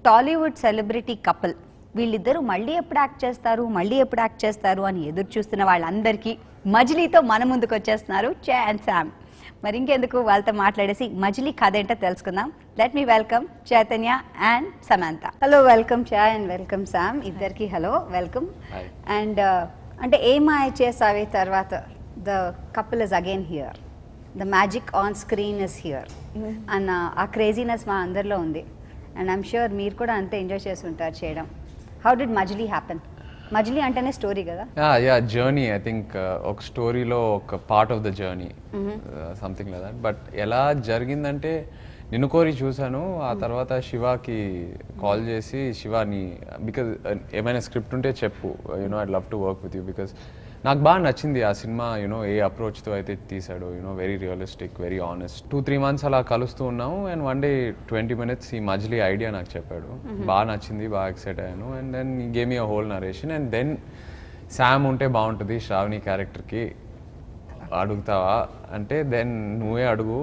Tollywood celebrity couple వీళ్ళిద్దరూ మళ్ళీ ఎప్పుడు యాక్ట్ చేస్తారు అని ఎదురు చూస్తున్న వాళ్ళందరికీ మజిలీతో మన ముందుకు వచ్చేస్తున్నారు చే అండ్ శామ్. మరి ఇంకెందుకు వాళ్ళతో మాట్లాడేసి మజిలీ కథ ఏంటో తెలుసుకుందాం. Let me welcome Chaitanya and Samantha. Hello, welcome Chay and welcome Sam. ఇద్దరికి హలో, వెల్కమ్. అండ్ అంటే ఏమాయ చేసావే తర్వాత the couple is again here, the magic on screen is here అన్న ఆ క్రేజీనెస్ మా అందరిలో ఉంది. అండ్ ఐమ్ ష్యూర్ మీరు కూడా అంతే ఎంజాయ్ చేసి ఉంటారు చేయడం. How did Majili happen? Majili అంటేనే స్టోరీ కదా? Yeah journey. ఐ థింక్ ఒక స్టోరీలో ఒక part of the journey, something like that. But ఎలా జరిగిందంటే నిన్ను కోరి చూశాను, ఆ తర్వాత శివాకి కాల్ చేసి శివాని బికాజ్ ఏమైనా స్క్రిప్ట్ ఉంటే చెప్పు, you know I'd love to work with you, because నాకు బాగా నచ్చింది ఆ సినిమా. యూనో ఏ అప్రోచ్తో అయితే తీసాడు, you know very realistic, very honest. 2-3 months అలా కలుస్తూ ఉన్నాము. అండ్ వన్ డే 20 minutes ఈ మజిలీ ఐడియా నాకు చెప్పాడు. బాగా నచ్చింది, బాగా ఎక్సైట్ అయ్యాను. అండ్ దెన్ ఈ game you whole narration. And then Sam ఉంటే బాగుంటుంది శ్రావణి క్యారెక్టర్కి, అడుగుతావా అంటే దెన్ నువ్వే అడుగు.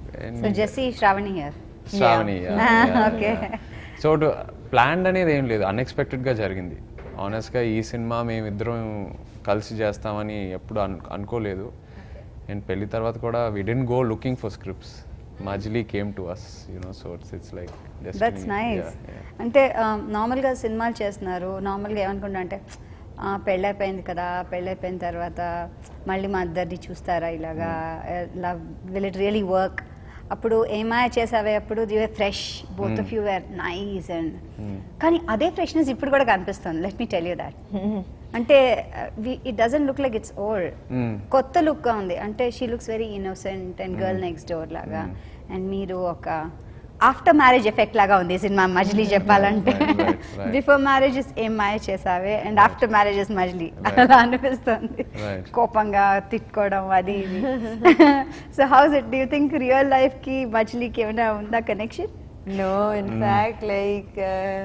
శ్రావణి సో ప్లాన్ అనేది ఏం లేదు, అన్ఎక్స్పెక్టెడ్గా జరిగింది. ఆనెస్ట్గా ఈ సినిమా మేమిద్దరం కలిసి చేస్తామని ఎప్పుడు అనుకోలేదు. అండ్ పెళ్లి తర్వాత కూడా we didn't go looking for scripts, Majili came to us, you know. So it's like that's nice. అంటే నార్మల్గా సినిమాలు చేస్తున్నారు, నార్మల్గా ఏమనుకుంటా అంటే పెళ్ళైపోయింది కదా, పెళ్ళైపోయిన తర్వాత మళ్ళీ మా ఇద్దరిని చూస్తారా ఇలాగా, love will it really work? అప్పుడు ఏమాయ చేసావే అప్పుడు your fresh, both of you were nice. And కానీ అదే ఫ్రెష్నెస్ ఇప్పుడు కూడా కనిపిస్తుంది. Let me tell you that. అంటే it doesn't look like it's old, కొత్త లుక్ గా ఉంది. అంటే she looks very innocent and girl next door లాగా. అండ్ మీరు ఒక ఆఫ్టర్ మ్యారేజ్ ఎఫెక్ట్ లాగా ఉంది ఈ సినిమా మజిలీ చెప్పాలంటే. Before marriage Ye Maaya Chesave and after marriage Majili అలా అనిపిస్తుంది, కోపంగా తిట్టుకోవడం అది ఇది. So how's it? Do you think real life కి మజిలీకి ఏమైనా ఉందా connection? No, in fact, like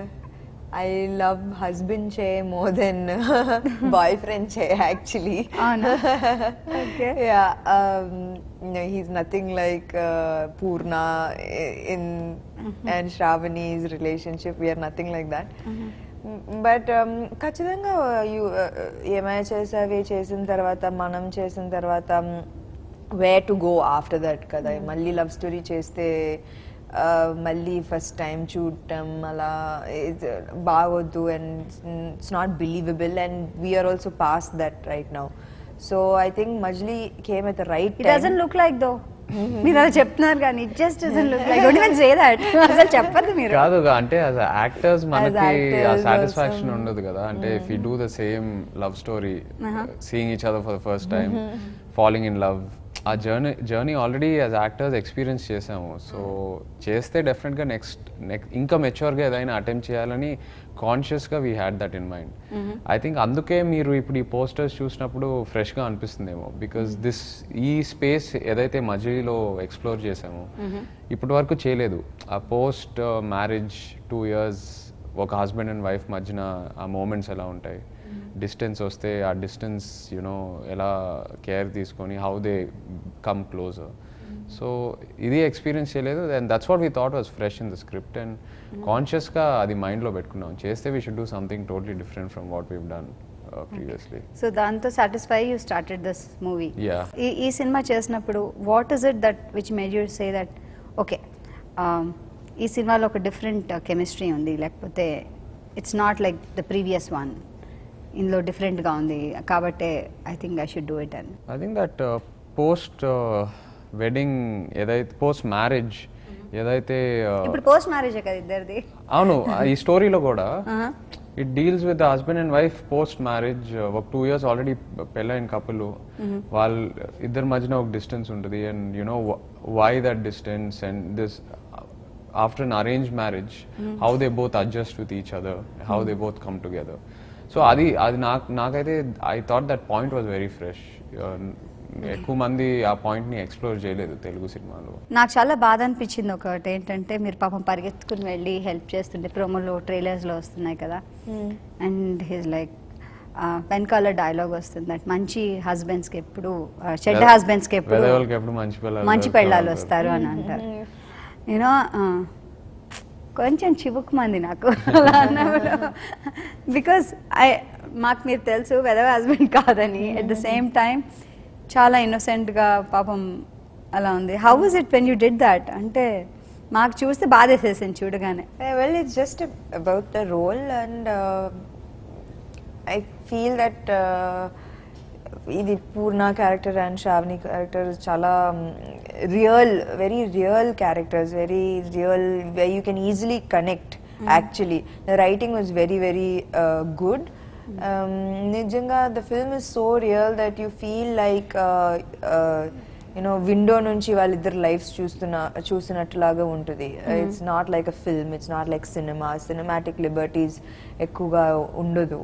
I love husband Che more than boyfriend Che actually. Oh no. Okay. Yeah, no, he's nothing like Purna in and Shravani's relationship. We are nothing like that. But ఖచ్చితంగా ఏమైనా చేసావి చేసిన తర్వాత మనం చేసిన తర్వాత where to go after that కదా. మళ్ళీ లవ్ స్టోరీ చేస్తే మళ్ళీ ఫస్ట్ టైం చూడటం అలా బాగొద్దు. And it's not believable. And we are also past that right now. So I think Majili came at the right time. It doesn't look like though. మీరు అలా చెప్తున్నారు కానీ it just doesn't look like. Don't even say that. అసలు చెప్పదు మీరు. కాదు అంటే as actors మనకి ఆ సాటిస్ఫాక్షన్ ఉండదు కదా. అంటే if you do the same love story, seeing each other for the first time, following in love, ఆ journey already as actors experience చేసాము. సో చేస్తే డెఫినెట్గా నెక్స్ట్ ఇంకా మెచ్యూర్గా ఏదైనా అటెంప్ట్ చేయాలని కాన్షియస్గా we had that in mind. I think అందుకే మీరు ఇప్పుడు ఈ పోస్టర్స్ చూసినప్పుడు ఫ్రెష్గా అనిపిస్తుందేమో. బికాస్ ఈ స్పేస్ ఏదైతే మజిలీలో ఎక్స్ప్లోర్ చేసామో ఇప్పటి వరకు చేయలేదు. ఆ పోస్ట్ మ్యారేజ్ 2 years ఒక హస్బెండ్ అండ్ వైఫ్ మధ్యన ఆ మూమెంట్స్ ఎలా ఉంటాయి, డిస్టెన్స్ వస్తే ఆ డిస్టెన్స్ యూనో ఎలా కేర్ తీసుకొని how they come closer. So ఇది ఎక్స్పీరియన్స్ చేయలేదు. And that's what we thought was fresh in the script. And కాన్షియస్గా అది మైండ్లో పెట్టుకున్నాం, చేస్తే we should do something totally different from what we've done previously. So దాంతో satisfy you started this movie. ఈ సినిమా చేసినప్పుడు what is it that which made you say that okay ఈ సినిమాలో ఒక డిఫరెంట్ కెమిస్ట్రీ ఉంది, లేకపోతే it's not like the previous one, ఇందులో డిఫరెంట్గా ఉంది కాబట్టి I think I should do it? And I think that post wedding ఏదైతే పోస్ట్ మ్యారేజ్ ఏదైతే ఇప్పుడు పోస్ట్ మ్యారేజ్ కదా ఇద్దరిది. అవును, ఈ స్టోరీలో కూడా it deals with husband and wife post marriage. ఒక 2 years ఆల్రెడీ పెళ్ళైన కపుల్, వాళ్ళ ఇద్దరి మధ్యన ఒక డిస్టెన్స్ ఉంటుంది. And you know why that distance and this after an arrange marriage how they both adjust with each other, how they both come together. So అది నాకైతే I thought that point was very fresh. ఎక్కువ మంది ఆ పాయింట్ని explore చేయలేదు తెలుగు సినిమాలో. నాకు చాలా బాధ అనిపించింది ఒకటి ఏంటంటే, మీరు పాపం పరిగెత్తుకుని వెళ్ళి హెల్ప్ చేస్తుంటే ప్రోమోలో ట్రైలర్స్లో వస్తున్నాయి కదా. అండ్ హిజ్ లైక్ వెనకాల డైలాగ్ వస్తుంది దట్ మంచి హస్బెండ్స్కి ఎప్పుడు చెడ్డ హస్బెండ్స్కి ఎప్పుడు మంచి పెళ్ళాలు వస్తారు అని అంటారు. యూనో కొంచెం చివుకుమంది నాకు అలా అన్నప్పుడు. బికాస్ మాకు మీరు తెలుసు వెదవ హస్బెండ్ కాదని, అట్ ద సేమ్ టైం చాలా ఇన్నోసెంట్గా పాపం అలా ఉంది. How was it when you did that? అంటే మాకు చూస్తే బాధేసేసింది చూడగానే. Well, it's just about the role, and I feel that ఇది Poorna character and Shravani character చాలా real, very real characters, very real, where you can easily connect. Actually, the writing was very, very good. నిజంగా the film is so real that you feel like window నుంచి వాళ్ళిద్దరు lives చూస్తున్నట్లాగా ఉంటుంది. It's not like a film, it's not like cinematic liberties ఎక్కువగా ఉండదు.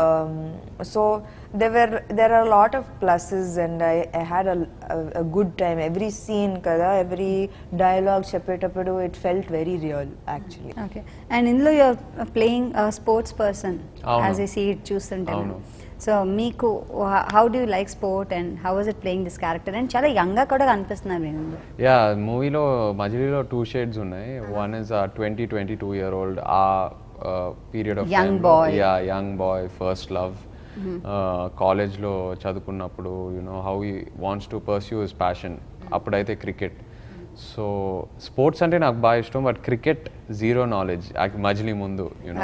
So there are a lot of pluses, and I had a good time. Every scene కదా, every dialogue చెప్పేటప్పుడు it felt very real actually. Okay, and ఇందులో you are playing a sports person as I see it చూస్తుంటాను. So మీకు how do you like sport and how was it playing this character? And చాలా యంగ్గా కూడా కనిపిస్తున్నారు నేను. Yeah, మూవీలో మజిలీలో 2 షేడ్స్ ఉన్నాయి. వన్ ఇస్ 22 year old, ఆ period of young boy. Yeah, young boy, first love, కాలేజ్లో చదువుకున్నప్పుడు how he wants to pursue his passion. అప్పుడైతే క్రికెట్. సో స్పోర్ట్స్ అంటే నాకు బాగా ఇష్టం, but cricket zero knowledge Majili ముందు.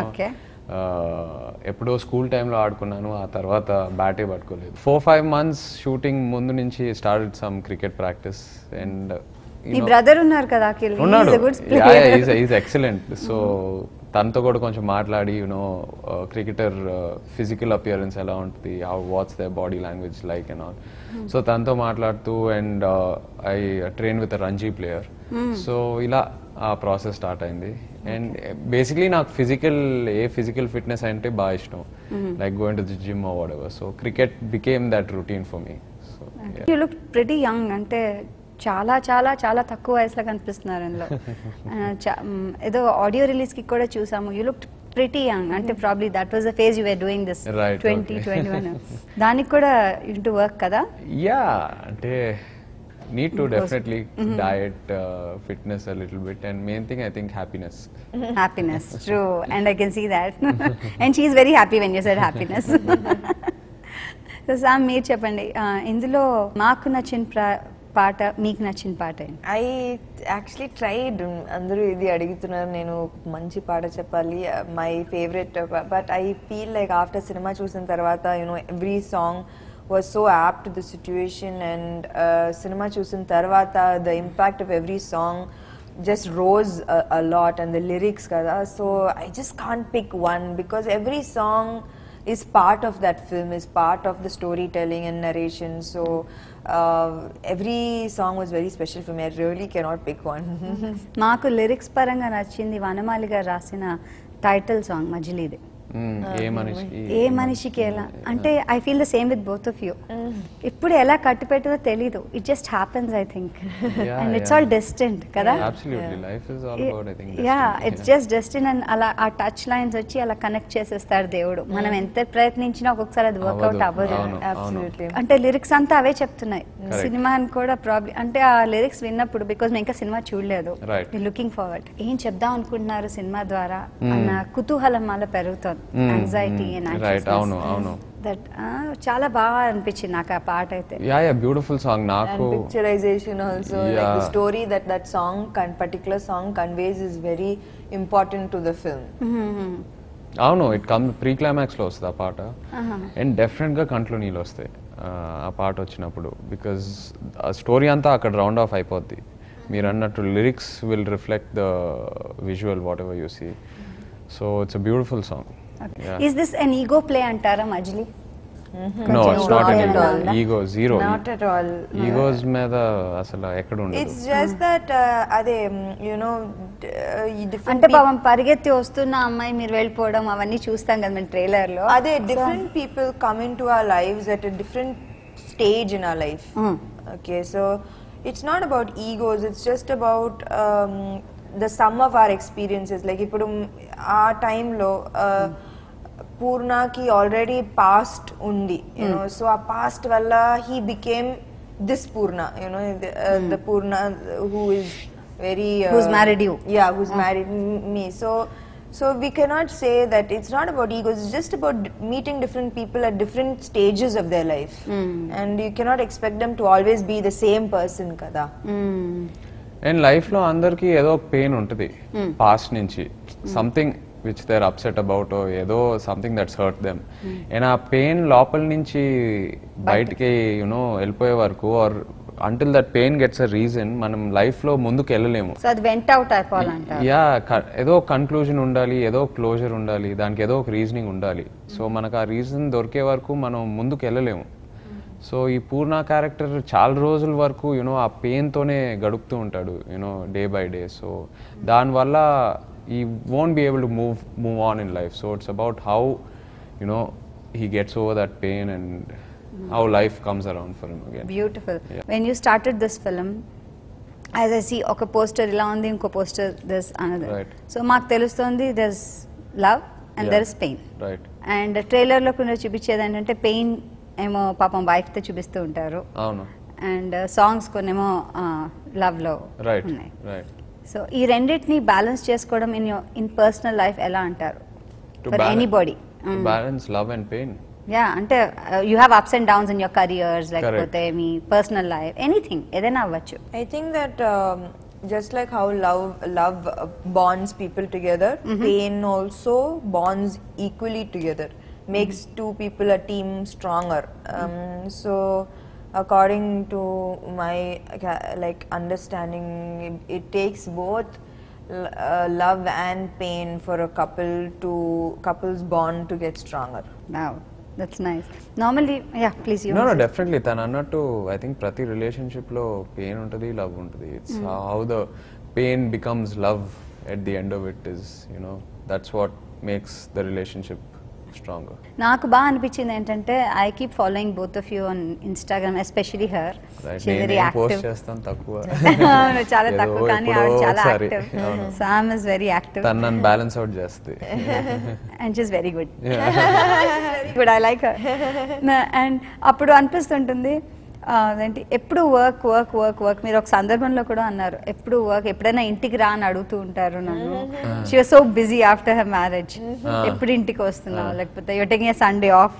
ఎప్పుడో స్కూల్ టైంలో ఆడుకున్నాను, ఆ తర్వాత బ్యాటే పట్టుకోలేదు. 4-5 months షూటింగ్ ముందు నుంచి started some cricket practice. And మీ బ్రదర్ ఉన్నారు కదా అఖిల్, ఉన్నాడు, ఈజ్ ఎక్సలెంట్. సో తనతో కూడా కొంచెం మాట్లాడి క్రికెటర్ ఫిజికల్ అపియరెన్స్ ఎలా ఉంటుంది, what's the body language like and all. So తనతో మాట్లాడుతూ, and I train with Ranji player. So ఇలా ఆ ప్రాసెస్ స్టార్ట్ అయింది. అండ్ బేసిక్లీ నాకు ఫిజికల్ ఫిట్నెస్ అంటే బాగా ఇష్టం, like going to the gym or whatever. So cricket became that routine for me. You look pretty young, అంటే చాలా చాలా చాలా తక్కువ వయసులో కనిపిస్తున్నారు ఇందులో. ఏదో ఆడియో రిలీజ్ కి కూడా చూసాము, యూ లుక్ ప్రిటీ యంగ్. అంటే probably that was the phase you were doing this 2021. దానికి కూడా ఇంటూ వర్క్ కదా? యా, అంటే need to definitely diet, fitness a little bit, and main thing I think happiness. True, and I can see that. And she is very happy when you said happiness. So Sam, మీరు చెప్పండి, ఇందులో మాకు నచ్చిన పాట, మీకు నచ్చిన పాట ఏంటి? I actually tried, అందరూ ఇది అడుగుతున్నారు, నేను మంచి పాట చెప్పాలి, my favorite, but I feel like after cinema చూసిన తర్వాత every song was so apt to the situation, and cinema chusin tarvata the impact of every song just rose a lot, and the lyrics kada. So I just can't pick one, because every song is part of that film, is part of the storytelling and narration. So every song was very special for me. I really cannot pick one. maaku lyrics paranga nachindi vanamali garu rasina title song majliidi. ఏ మనిషికి ఎలా అంటే I feel the same with both of you. ఇప్పుడు ఎలా కట్టి పెట్టదో తెలీదు, it just happens I think, and it's all destined కదా. Yeah, it's just destiny. And అలా ఆ టచ్ లైన్స్ వచ్చి అలా కనెక్ట్ చేసేస్తాడు దేవుడు. మనం ఎంత ప్రయత్నించినా ఒక్కొక్కసారి అది వర్కౌట్ అవ్వదు. అంటే లిరిక్స్ అంతా అవే చెప్తున్నాయి. సినిమా అని కూడా ప్రాబ్లం అంటే ఆ లిరిక్స్ విన్నప్పుడు, బికాజ్ మేము ఇంకా సినిమా చూడలేదు, లుకింగ్ ఫార్వర్డ్ ఏం చెప్దాం అనుకుంటున్నారు సినిమా ద్వారా అన్న కుతూహలం అలా పెరుగుతుంది. anxiety and anxiousness. అవును అవును, దట్ చాలా బాగా అనిపించింది నాకు ఆ పాట అయితే. Beautiful song. నాకు and picturization also, like the story that song particular song conveys is very important to the film. అవును, ఇట్ కమ్ ప్రీ క్లైమాక్స్ లో వస్తుంది ఆ పాట, అండ్ డెఫినెట్ గా కంట్లో నీళ్ళు వస్తాయి ఆ పాట వచ్చినప్పుడు, బికాజ్ ఆ స్టోరీ అంతా అక్కడ రౌండ్ ఆఫ్ అయిపోద్ది. మీరు అన్నట్టు lyrics will reflect the visual whatever you see. So it's a beautiful song. Is this an ego play antara Majli? No, it's not an ego. Zero. Not at all. Egos మీద అసలు ఎక్కడ ఉండదు. It's just that అదే different. అంటే పాపం పరిగెత్తి వస్తున్న అమ్మాయి మీరు వెళ్ళిపోవడం అవన్నీ చూస్తాం కదా మన ట్రైలర్ లో. అదే different people come into our lives at a different stage in our life. Okay, so it's not about egos. It's just about the sum of our experiences. Like ఇప్పుడు ఆ టైంలో పూర్ణకి ఆల్రెడీ పాస్ట్ ఉంది, సో ఆ past వల్ల he became this Poorna, the Poorna who is very Who's married you. Yeah, who's married me. So we cannot say that it's not about egos, it's just about meeting different people at different stages of their life. And you cannot expect them to always be the same person kada. And లైఫ్లో అందరికీ ఏదో pain ఉంటుంది past నుంచి, something which they are upset about, ఏదో something that's hurt them. And ఆ pain లోపల నుంచి బయటికి యూనో వెళ్ళిపోయే వరకు or until that pain gets a reason మనం లైఫ్లో ముందుకు వెళ్ళలేము. సో అది వెంట్ అవుట్ అయిపోవాలంట. యా, ఏదో కన్క్లూజన్ ఉండాలి, ఏదో క్లోజర్ ఉండాలి, దానికి ఏదో ఒక రీజనింగ్ ఉండాలి. సో మనకు ఆ రీజన్ దొరికే వరకు మనం ముందుకు వెళ్ళలేము. సో ఈ పూర్ణ క్యారెక్టర్ చాలా రోజుల వరకు యూనో ఆ పెయిన్తోనే గడుపుతూ ఉంటాడు you know day by day. So దానివల్ల ఈ won't be able to move on in life. So it's about how you know he gets over that pain and how life comes around for him again. Beautiful. Yeah. When you started this film, as I see oka poster ila undi, inko poster there's another. Right. So maaku telustundi there's love and there is pain. Right. And trailer lo kunna chupichedi entante pain emo papam wife tho chupistu untaru. Avunu. And songs konemo love lo unnai. Right. So ee renditni balance chesukodam in personal life ela antaru for anybody. To balance love and pain. Yeah, ante you have ups and downs in your careers, like pothe me personal life, anything edaina avvachu. I think that just like how love bonds people together, pain also bonds equally together, makes two people a team stronger. So according to my like understanding, it takes both love and pain for a couple's bond to get stronger. Wow, that's nice. Normally, yeah, please. No, definitely. Than annattu, I think prati relationship lo pain untadi, love untadi. It's how the pain becomes love at the end of it is, you know, that's what makes the relationship stronger. నాకు బాగా అనిపించింది ఏంటంటే I keep following both of you on Instagram, especially her. She is very active. Post చేస్తాను తక్కువ. చాలా తక్కువ, కానీ ఆవిడ చాలా active. Sam is very active. తను నన్ను బ్యాలెన్స్ అవుట్ చేస్తుంది. And she is very good. Good, I like her. And అప్పుడు అనిపిస్తుంటుంది అదేంటి ఎప్పుడు వర్క్ వర్క్ వర్క్ వర్క్. మీరు ఒక సందర్భంలో కూడా అన్నారు ఎప్పుడు వర్క్, ఎప్పుడైనా ఇంటికి రా అని అడుగుతూ ఉంటారు నన్ను. She was so busy after her marriage. ఎప్పుడు ఇంటికి వస్తున్నావు, లేకపోతే you're taking a Sunday off.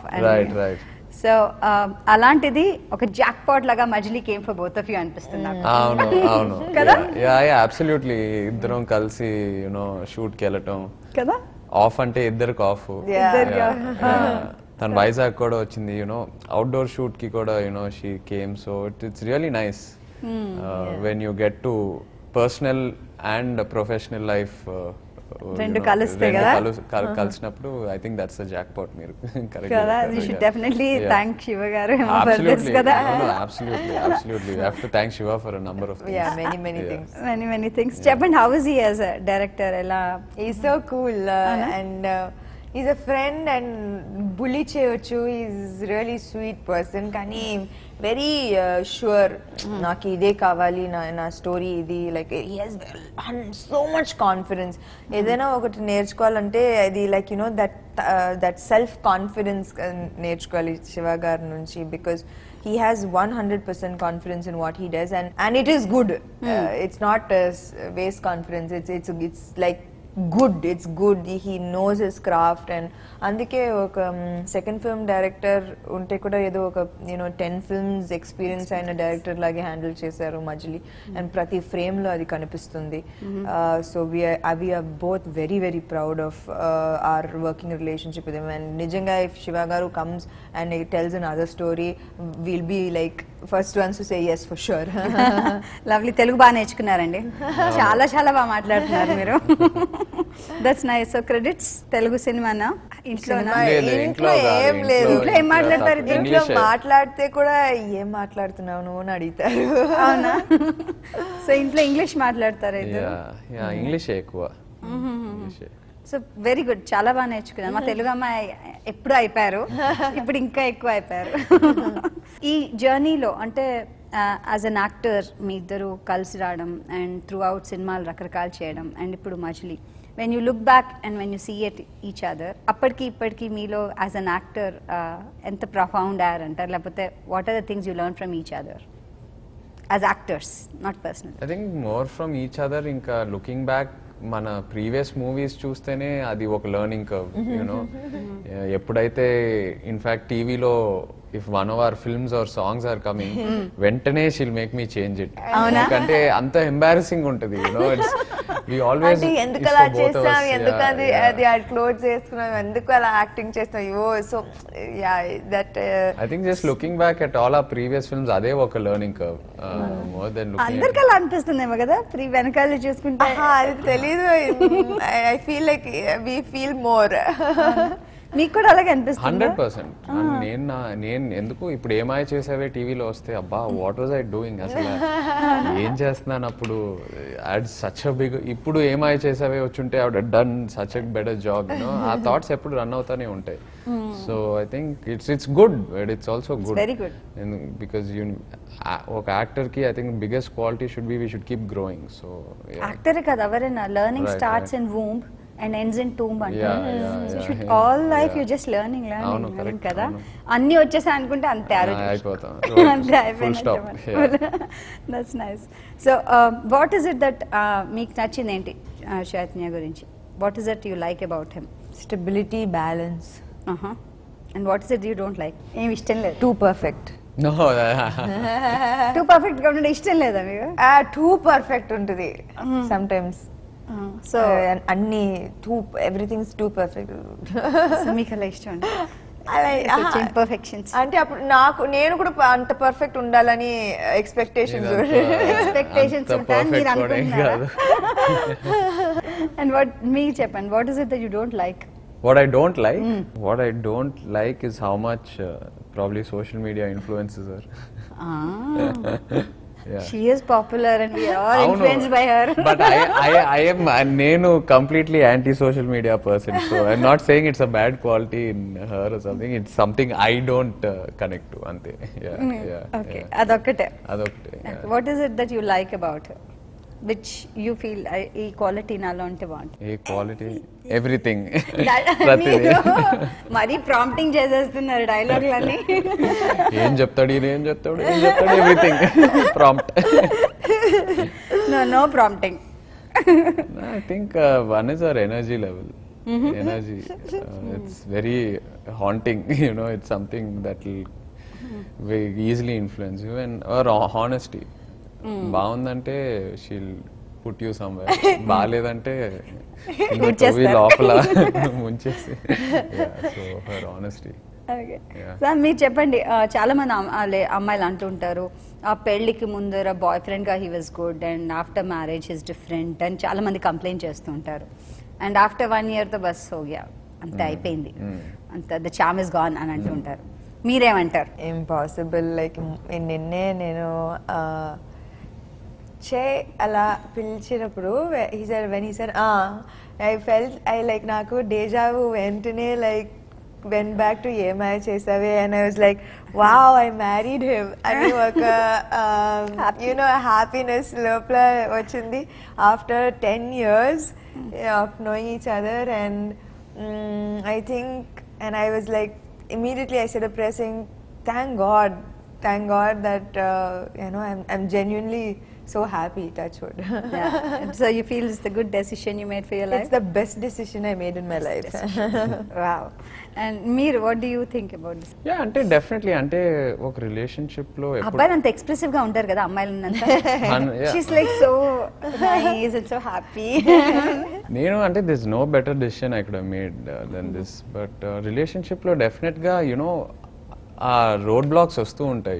So అలాంటిది ఒక జాక్ పాట్ లాగా Majili came for both of you అనిపిస్తుంది నాకు. అవును కదా. Yeah absolutely. ఇద్దరం కలిసి యూనో షూట్ కి వెళ్ళటం కదా. ఆఫ్ అంటే ఇద్దరికి ఆఫ్. తను వైజాగ్ కూడా వచ్చింది యూనో అవుట్డోర్ షూట్ కి కూడా you know she came. So it's really nice when you get to personal and professional life రెండు కలిస్తే కదా, కలిసినప్పుడు I think that's the jackpot. మీరు కదా. You should definitely thank Shiva garu for this కదా. Absolutely. You have to thank Shiva for a number of things. Yeah, many things. Many things. Chepandi, how is he as a director? He's so cool and he's a friend and bully cheyochu. He's really sweet person, kani very sure naaki ide kavali na story idi, like he has so much confidence. Edaina okati nerchukovalante adi like you know that self confidence nerchukovali Shiva gar nunchi, because he has 100% confidence in what he does, and it is good. It's not waste confidence. It's like good. It's good. He knows his craft, and అందుకే ఒక second film director ఉంటే కూడా ఏదో ఒక 10 films experience అయిన director లాగే handle చేశారు Majili, and ప్రతి ఫ్రేమ్ లో అది కనిపిస్తుంది. So we are both very very proud of our working relationship with him. And నిజంగా if Shiva garu comes and tells another story, will be like first ones to say yes for sure. Lovely. Telugu బాగా నేర్చుకున్నారండి. చాలా చాలా బాగా మాట్లాడుతున్నారు మీరు. That's nice. So credits Telugu సినిమానా? ఇంట్లో ఏం లేదు. ఏం మాట్లాడతారు? ఇంట్లో మాట్లాడితే కూడా ఏం మాట్లాడుతున్నావు నువ్వు అని అడుగుతారు. అవునా? సో ఇంట్లో ఇంగ్లీష్ మాట్లాడతారు? ఇంగ్లీష్ ఎక్కువ. సో వెరీ గుడ్, చాలా బాగా నేర్చుకున్నాను. మా తెలుగు అమ్మాయి ఎప్పుడు అయిపోయారు, ఇప్పుడు ఇంకా ఎక్కువ అయిపోయారు. ఈ జర్నీలో అంటే యాజ్ అన్ యాక్టర్ మీ ఇద్దరు కలిసి రావడం అండ్ త్రూ అవుట్ సినిమాలు రకరకాలు చేయడం అండ్ ఇప్పుడు మజిలీ, when you look back and when you see at each other, అప్పటికి ఇప్పటికి మీలో యాజ్ అన్ యాక్టర్ ఎంత ప్రొఫౌండ్ అయ్యారంటారు, లేకపోతే what are the things you learn from each other? As actors, not personal? I think more from each other. ఇంకా looking back మన previous movies చూస్తేనే అది ఒక లెర్నింగ్ కర్వ్, యూనో. ఎప్పుడైతే ఇన్ఫాక్ట్ టీవీలో if one of our films or songs are coming, వెంటనే she'll make me change it. ఎందుకంటే అంత ఎంబారసింగ్ ఉంటుంది, యూనో. వి ఆల్వేస్ ఎందుకు అలా చేస్తాం, ఎందుకు అది క్లోజ్ చేసుకున్నాం, ఎందుకు అలా యాక్టింగ్ చేస్తాం, అయ్యో. So yeah, that I think just looking back at all our previous films, అదే ఒక learning curve more than looking. అందరికి అలా అనిపిస్తుందేమో కదా వెనకాల చూసుకుంటే. అది తెలీదు. I feel like we feel more. మీకు కూడా అలాగే అనిపిస్తుంది? 100%. నేను ఎందుకు ఇప్పుడు ఏమాయ చేసావే టీవీలో వస్తే, అబ్బా వాట్ వాజ్ ఐ డూయింగ్, అసలు ఏం చేస్తున్నాను అప్పుడు, సచ్ అ బిగ్. ఇప్పుడు ఏమాయ చేసావే వచ్చుంటే I would done such a better job, you know. ఆ థాట్స్ ఎప్పుడు రన్ అవుతానే ఉంటాయి. So I think it's good, but it's also good, very good. Because ఒక యాక్టర్ కి I think biggest quality should be we should keep growing. So actor కదా ఎవరైనా, learning starts in womb and ends in tomb అంటారు. So should all life you just learning కదా. అన్ని వచ్చేసాయి అనుకుంటే అంతే అయిపోతాం, అంతే అయిపోయింది. That's nice. So what is it that మీకు నచ్చింది ఏంటి చైతన్య గురించి? What is it you like about him? Stability, balance. And what is it you don't like? ఏం ఇష్టం లేదు? Too perfect. No. Too perfect గా ఉంటే ఇష్టం లేదా మీకు? Too perfect ఉంటుంది sometimes. సో అన్ని ఎవ్రీథింగ్ టూ పర్ఫెక్ట్. మీకు అలా ఇష్టం ఇంపర్ఫెక్షన్స్ అంటే అప్పుడు నేను కూడా అంత పర్ఫెక్ట్ ఉండాలని ఎక్స్పెక్టేషన్స్ ఉంటాయి మీరు అనుకుంటున్నారా? అండ్ వాట్ మీ చెప్పండి, what is it that you don't like? What I don't like? What I don't like is how much probably social media influences her. Yeah. She is popular and we are all influenced by her. But I am nenu completely anti-social media person. So I'm not saying it's a bad quality in her or something. It's something I don't connect to. Ante. Yeah. Okay. Adokkate. Yeah. What is it that you like about her? Which you feel ee quality nalo ante baగుంది? Ee quality everything. మరి prompting చేసేస్తున్నారు డైలాగ్లన్నీ. ఏం చెప్తాడు everything prompt. No prompting. I think one is our energy level. Energy. It's very haunting, you know. It's something that will very easily influence you. And our honesty. బాగుందంటే she'll put you somewhere, బాగాలేదంటే లోపల ముంచేసి. So her honesty. Sir మీరు చెప్పండి, చాలా మంది అమ్మాయిలు అంటుంటారు పెళ్లికి ముందర బాయ్ ఫ్రెండ్ గా he was good and after marriage is different అని చాలా మంది కంప్లైంట్ చేస్తూ ఉంటారు. అండ్ ఆఫ్టర్ 1 year తో బస్ హోగ్యా, అంతే అయిపోయింది, అంత ద చామ్ ఇస్ గాన్ అని అంటుంటారు. మీరేమంటారు? ఇంపాసిబుల్. లైక్ నిన్నే నేను అలా పిలిచినప్పుడు when he said I felt నాకు డేజావు వెంటనే like went back to Ye Maaya Chesave and I was like wow I married him అని ఒక happiness లోపల వచ్చింది after 10 years of knowing each other. And I think and I was like immediately I said a prayer saying thank God that I'm genuinely so happy, touch wood. Yeah. So you feel it's the good decision you made for your life? It's the best decision I made in my life. Wow. And Meer, what do you think about this? Yeah, అంటే definitely అంటే ఒక relationship లో అబ్బాయిలు అంత expressive గా ఉంటారు కదా, అమ్మాయిలంతా she's like so nice and so happy. నేను అంటే there's no better decision I could have made than this, but relationship లో డెఫినెట్ గా ఆ రోడ్ బ్లాక్స్ వస్తూ ఉంటాయి,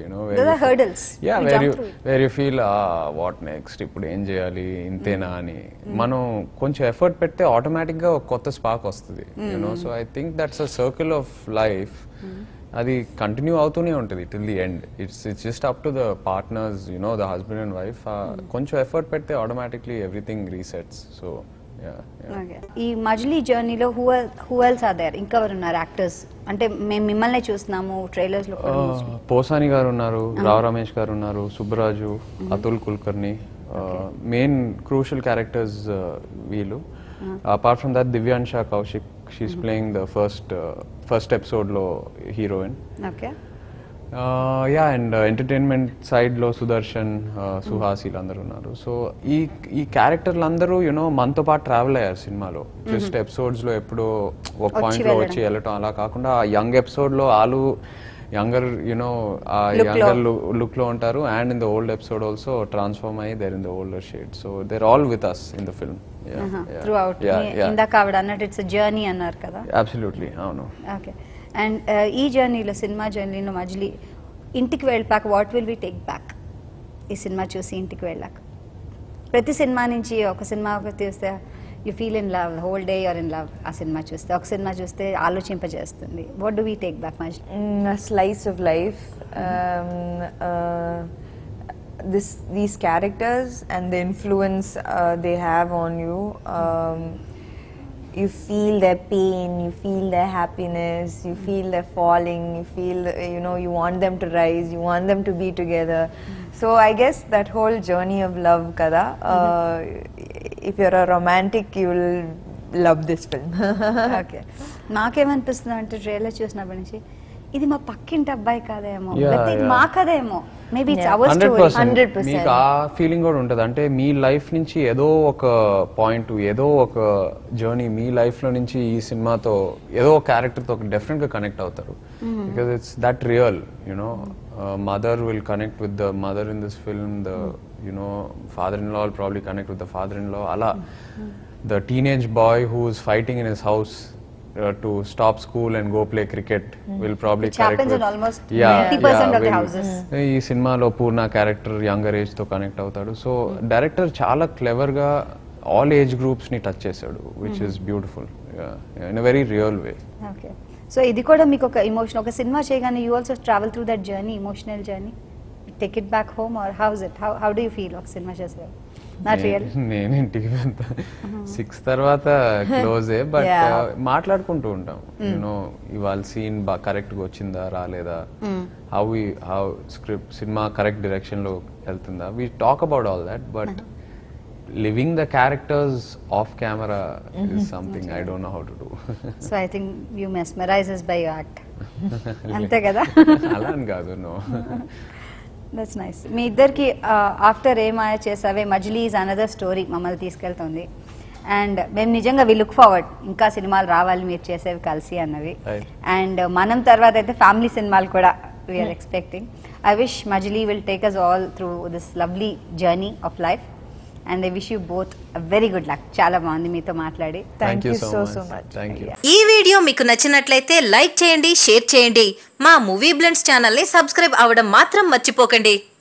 where you feel what next, ఇప్పుడు ఏం చేయాలి, ఇంతేనా అని. మనం కొంచెం ఎఫర్ట్ పెడితే ఆటోమేటిక్ గా ఒక కొత్త స్పార్క్ వస్తుంది, you know. So I think that's a circle of life. అది కంటిన్యూ అవుతూనే ఉంటుంది till the end. It's just up to the partners, you know, the husband and wife. కొంచెం ఎఫర్ట్ పెడితే ఆటోమేటిక్లీ ఎవ్రీథింగ్ రీసెట్స్. సో ఈ మజిలీ జర్నీలో హూ ఎల్స్ ఆర్ దేర్? ఇంకా ఎవరు ఉన్నారు యాక్టర్స్? అంటే మేము మిమ్మల్ని చూస్తున్నాము ట్రైలర్స్ లో. పోసాని గారు ఉన్నారు, రావ్ రమేష్ గారు ఉన్నారు, Subbaraju, Atul Kulkarni, main crucial characters వీళ్ళు. Apart from that Divyansha Kaushik, she is playing the first episode లో హీరోయిన్. యా అండ్ ఎంటర్టైన్మెంట్ సైడ్లో సుదర్శన్, సుహాస్ వీళ్ళందరూ ఉన్నారు. సో ఈ క్యారెక్టర్లు అందరూ యూనో మనతో పాటు ట్రావెల్ అయ్యారు సినిమాలో. జస్ట్ ఎపిసోడ్స్లో ఎప్పుడో ఒక పాయింట్లో వచ్చి వెళ్ళటం అలా కాకుండా ఆ యంగ్ ఎపిసోడ్లో వాళ్ళు యంగర్ యూనో ఆ యంగర్ లుక్లో ఉంటారు. And in the old episode also transform అయ్యి they're in the older shade. So they're all with us in the film throughout. ఇందాక ఆవిడ అన్నట్టు ఇట్స్ జర్నీ అన్నారు కదా. అబ్సల్యూట్లీ అవును. ఓకే. అండ్ ఈ జర్నీలో సినిమా జర్నీలో మజిలీ ఇంటికి వెళ్ళాక what will we take back? ఈ సినిమా చూసి ఇంటికి వెళ్ళాక ప్రతి సినిమా నుంచి ఒక సినిమా తీస్తే you feel in love whole day you're in love. ఆ సినిమా చూస్తే ఒక సినిమా చూస్తే ఆలోచింపజేస్తుంది. What do we take back Majili? Slice of life, these characters and the influence they have on you. You feel their pain, you feel their happiness, you feel their falling, you feel, you know, you want them to rise, you want them to be together. So I guess that whole journey of love kada, if you're a romantic, you will love this film. Okay. నాకేమనిపిస్తుంది అంటే trailer చూసినప్పటి నుంచి ఇది మా పక్కింటి అబ్బాయి కాదేమో, మా కదేమో, మేబీ ఇట్స్ అవర్ స్టోరీ. 100%. మీకు ఆ ఫీలింగ్ కూడా ఉంటుంది. అంటే మీ లైఫ్ నుంచి ఏదో ఒక పాయింట్, ఏదో ఒక జర్నీ మీ లైఫ్ లో నుంచి ఈ సినిమాతో ఏదో ఒక క్యారెక్టర్ తో డెఫినెట్ గా కనెక్ట్ అవుతారు. Because it's that real, you know. Mother will connect with the mother in this film, the you know father in law will probably connect with the father in law. అలా the teenage boy who is fighting in his house to stop school and go play cricket will probably connect with almost 90% of the houses. ఈ సినిమాలో Poorna character younger age తో connect అవుతాడు. So director చాలా clever గా all age groups ని touch చేశాడు, which is beautiful in a very real way. Okay. So ఇది కూడా మీకు ఒక ఎమోషన్, ఒక సినిమా చేయగానే you also travel through that journey, emotional journey, take it back home or how is it, how do you feel ఒక సినిమా చేసే? నేను ఇంటికి వెళ్తా 6 తర్వాత క్లోజే, బట్ మాట్లాడుకుంటూ ఉంటాం. యూనో ఇవాళ సీన్ కరెక్ట్ గా వచ్చిందా రాలేదా, హౌ స్క్రిప్ట్ సినిమా కరెక్ట్ డైరెక్షన్ లో వెళ్తుందా, we talk about all that. But living the characters off camera is something I don't know how to do. So I think you mesmerises by your act, అంతే కదా? అలా అని కాదు, no. That's nice. మీ ఇద్దరికి after Ye Maaya Chesave Majili is another story మమ్మల్ని తీసుకెళ్తుంది. And మేము నిజంగా వి లుక్ ఫార్వర్డ్ ఇంకా సినిమాలు రావాలి మీరు చేసేవి కలిసి అన్నవి. అండ్ మనం తర్వాత అయితే ఫ్యామిలీ సినిమాలు కూడా we're expecting. I wish Majili will take us all through this lovely journey of life. And I wish you both very good luck. చాలా బాగుంది మీతో మాట్లాడి. Thank you so much. ఈ వీడియో మీకు నచ్చినట్లయితే లైక్ చేయండి, షేర్ చేయండి. మా మూవీ బ్లెండ్స్ ఛానల్ని సబ్స్క్రైబ్ అవ్వడం మాత్రం మర్చిపోకండి.